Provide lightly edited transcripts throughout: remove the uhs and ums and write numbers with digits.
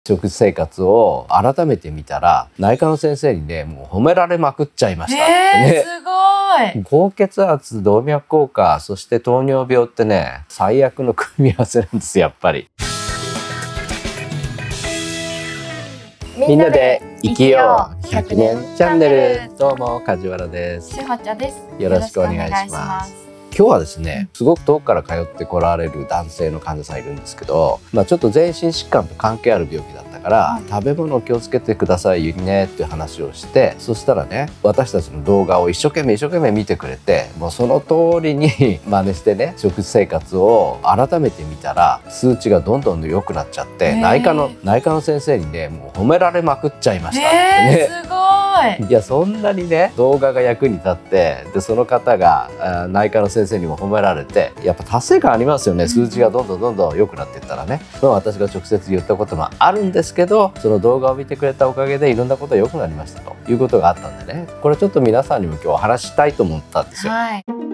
食生活を改めて見たら、内科の先生にね、もう褒められまくっちゃいましたってね。 すごい。 高血圧、動脈硬化、そして糖尿病ってね、最悪の組み合わせなんですやっぱり。みんなで生きよう100年チャンネル。どうも梶原です。 しほちゃです。 よろしくお願いします。今日はですね、すごく遠くから通ってこられる男性の患者さんいるんですけど、ちょっと全身疾患と関係ある病気だったから、食べ物を気をつけてくださいねっていう話をして、そしたらね、私たちの動画を一生懸命見てくれて、もうその通りに真似してね、食生活を改めて見たら数値がどんどん良くなっちゃって、内科の先生にね、もう褒められまくっちゃいましたってね。 すごい。 いや、そんなにね、動画が役に立って、でその方が内科の先生にも褒められて、やっぱ達成感ありますよね。数値がどんどん良くなっていったらね。私が直接言ったこともあるんですけど、その動画を見てくれたおかげでいろんなことが良くなりましたということがあったんでね、これちょっと皆さんにも今日お話ししたいと思ったんですよ。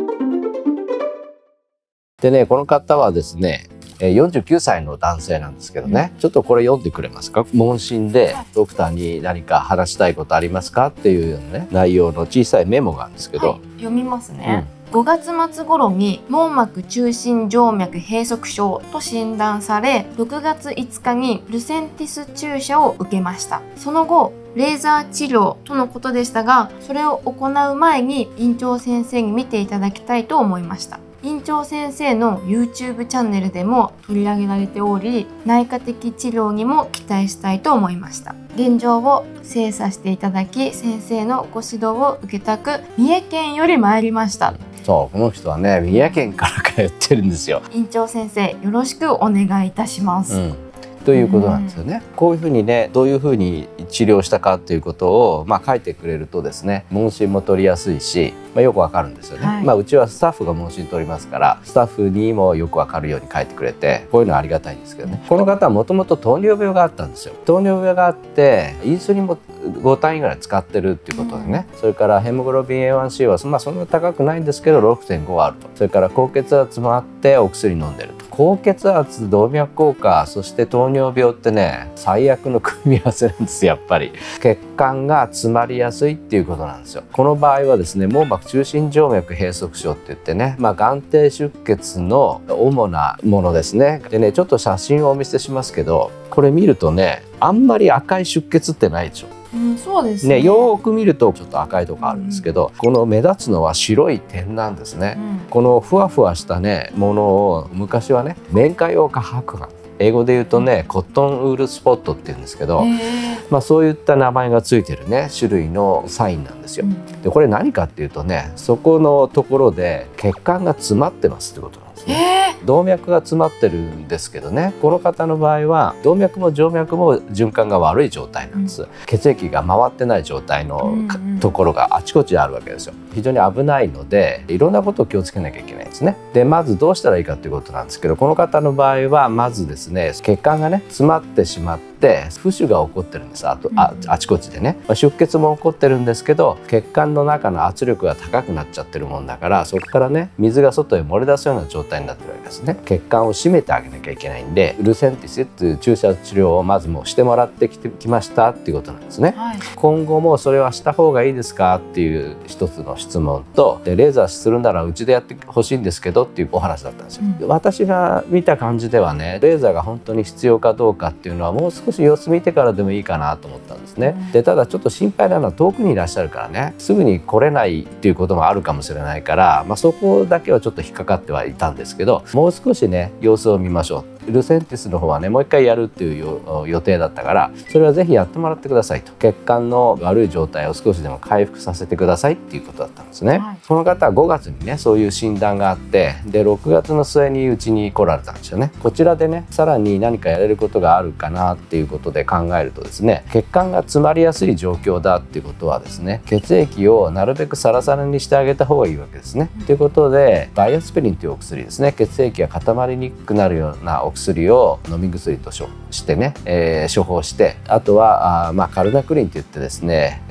でね、この方はですね、49歳の男性なんですけどね、ちょっとこれ読んでくれますか。問診でドクターに何か話したいことありますかっていうようなね、内容の小さいメモがあるんですけど、 読みますね。5月末頃に網膜中心静脈閉塞症と診断され、6月5日にルセンティス注射を受けました。その後レーザー治療とのことでしたが、それを行う前に院長先生に見ていただきたいと思いました。院長先生の YouTube チャンネルでも取り上げられており、内科的治療にも期待したいと思いました。現状を精査していただき、先生のご指導を受けたく三重県より参りました。 そう、この人はね、三重県から通ってるんですよ。 院長先生、よろしくお願いいたします。 ということなんですよね。こういうふうにね、どういうふうに治療したかっていうことを書いてくれるとですね、問診も取りやすいし、よくわかるんですよね。うちはスタッフが問診取りますから、スタッフにもよくわかるように書いてくれて、こういうのはありがたいんですけどね。この方はもともと糖尿病があったんですよ。糖尿病があってインスリンも5単位ぐらい使ってるっていうことでね、それからヘモグロビン A1C はそんな高くないんですけど 6.5 あると。それから高血圧もあってお薬飲んでると。高血圧、動脈硬化、そして糖尿病ってね、最悪の組み合わせなんですやっぱり。血管が詰まりやすいっていうことなんですよ。この場合はですね、網膜中心静脈閉塞症って言ってね、眼底出血の主なものですね。でね、ちょっと写真をお見せしますけど、これ見るとね、あんまり赤い出血ってないでしょ。 そうですね。 よーく見るとちょっと赤いとこあるんですけど、この目立つのは白い点なんですね。このふわふわしたねものを昔はね、面花用化白斑、英語で言うとね、コットンウールスポットって言うんですけど、そういった名前がついてるね種類のサインなんですよ。でこれ何かっていうとね、そこのところで血管が詰まってますってことなんですね。動脈が詰まってるんですけどね、この方の場合は動脈も静脈も循環が悪い状態なんです。血液が回ってない状態のところがあちこちあるわけですよ。非常に危ないので、いろんなことを気をつけなきゃいけないんですね。でまずどうしたらいいかということなんですけど、この方の場合はまずですね、血管がね詰まってしまって浮腫が起こってるんです。あちこちでね、出血も起こってるんですけど、血管の中の圧力が高くなっちゃってるもんだから、そこからね水が外へ漏れ出すような状態になってるわけですね。血管を締めてあげなきゃいけないんで、ルセンティスっていう注射治療をまずもうしてもらってきましたっていうことなんですね。今後もそれはした方がいいですかっていう一つの質問と、レーザーするならうちでやってほしいんですけどっていうお話だったんですよ。私が見た感じではね、レーザーが本当に必要かどうかっていうのはもう少し様子見てからでもいいかなと思ったんですね。でただちょっと心配なのは遠くにいらっしゃるからね、すぐに来れないっていうこともあるかもしれないから、そこだけはちょっと引っかかってはいたんですけど、もう少しね様子を見ましょう。ルセンティスの方はね、もう一回やるっていう予定だったから、それはぜひやってもらってくださいと。血管の悪い状態を少しでも回復させてくださいっていうことだったんですね。その方は5月にねそういう診断があって、で6月の末にうちに来られたんですよね。こちらでねさらに何かやれることがあるかなっていうことで考えるとですね、血管が詰まりやすい状況だっていうことはですね、血液をなるべくサラサラにしてあげた方がいいわけですね。ということでバイアスピリンというお薬ですね、血液が固まりにくくなるようなお薬を飲み薬としてね、処方して、あとはカルナクリンといってですね、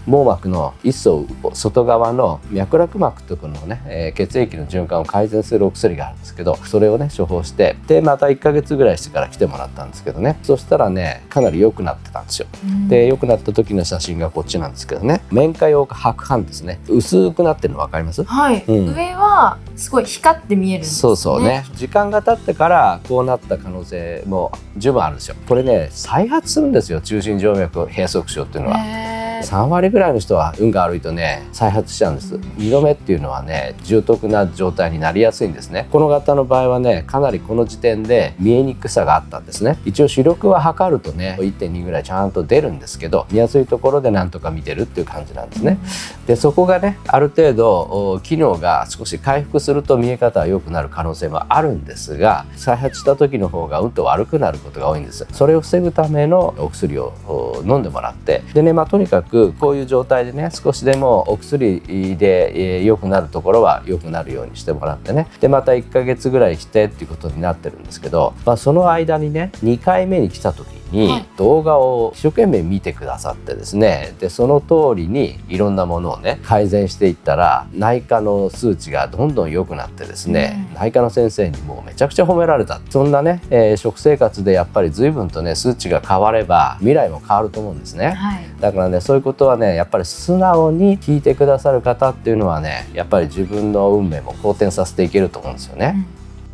網膜の一層外側の脈絡膜とこのね、血液の循環を改善するお薬があるんですけど、それをね処方して、でまた1ヶ月ぐらいしてから来てもらったんですけどね、そしたらねかなり良くなってたんですよ。で良くなった時の写真がこっちなんですけどね、面会用白斑ですね。薄くなってるの分かります？ はい、上はすごい光って見えるんですね。 そうそうね。時間が経ってからこうなった可能性も十分あるんですよ。これね再発するんですよ、中心静脈閉塞症っていうのは。3割ぐらいの人は運が悪いとね再発しちゃうんです。2度目っていうのはね重篤な状態になりやすいんですね。この方の場合はねかなりこの時点で見えにくさがあったんですね。一応視力は測るとね 1.2 ぐらいちゃんと出るんですけど、見やすいところでなんとか見てるっていう感じなんですね。でそこがねある程度機能が少し回復すると見え方は良くなる可能性もあるんですが、再発した時の方がうんと悪くなることが多いんです。それを防ぐためのお薬を飲んでもらって、でねとにかくこういう状態でね少しでもお薬で良くなるところは良くなるようにしてもらってね、でまた1ヶ月ぐらいしてっていうことになってるんですけど、その間にね2回目に来た時に動画を一生懸命見てくださってですね、でその通りにいろんなものをね改善していったら内科の数値がどんどん良くなってですね、内科の先生にもうめちゃくちゃ褒められた。そんなね、食生活でやっぱり随分とね数値が変われば未来も変わると思うんですね。だからねそういうことはねやっぱり素直に聞いてくださる方っていうのはねやっぱり自分の運命も好転させていけると思うんですよね。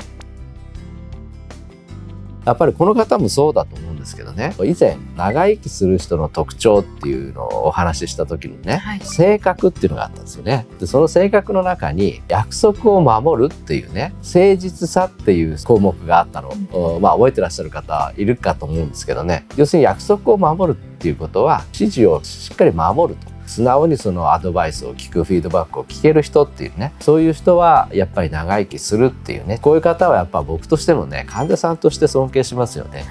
やっぱりこの方もそうだと思うんですけどね、以前長生きする人の特徴っていうのをお話しした時にね、性格っていうのがあったんですよね。でその性格の中に約束を守るっていうね、誠実さっていう項目があったのを、覚えてらっしゃる方いるかと思うんですけどね、要するに約束を守るっていうことは指示をしっかり守ると。素直にそのアドバイスを聞く、フィードバックを聞ける人っていうね、そういう人はやっぱり長生きするっていうね、こういう方はやっぱ僕としてもね患者さんとして尊敬しますよね。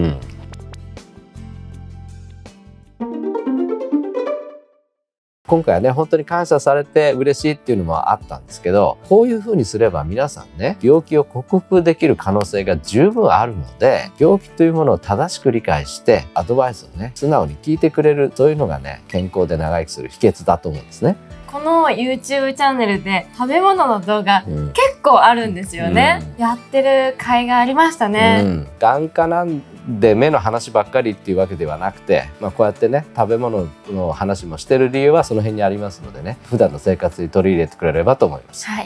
今回はね本当に感謝されて嬉しいっていうのもあったんですけど、こういう風にすれば皆さんね病気を克服できる可能性が十分あるので、病気というものを正しく理解してアドバイスをね素直に聞いてくれる、そういうのがね健康で長生きする秘訣だと思うんですね。 この YouTube チャンネルで食べ物の動画、結構あるんですよね。やってる甲斐がありましたね。 眼科なんで目の話ばっかりっていうわけではなくて、こうやってね食べ物の話もしてる理由はその辺にありますのでね、普段の生活に取り入れてくれればと思います。 はい。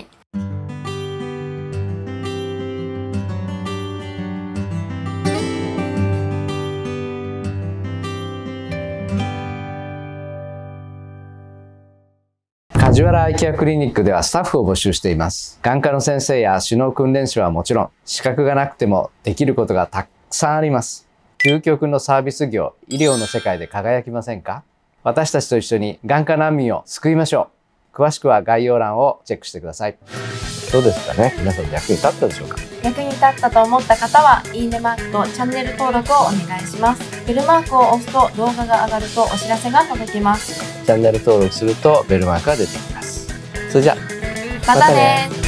梶原アイケアクリニックではスタッフを募集しています。眼科の先生や指導訓練士はもちろん、資格がなくてもできることがたくさんあります。究極のサービス業、医療の世界で輝きませんか？私たちと一緒に眼科難民を救いましょう。詳しくは概要欄をチェックしてください。どうですかね、皆さん役に立ったでしょうか？ 役に立ったと思った方は、いいねマークとチャンネル登録をお願いします。ベルマークを押すと動画が上がるとお知らせが届きます。 チャンネル登録するとベルマークが出てきます。それじゃあ、 またね。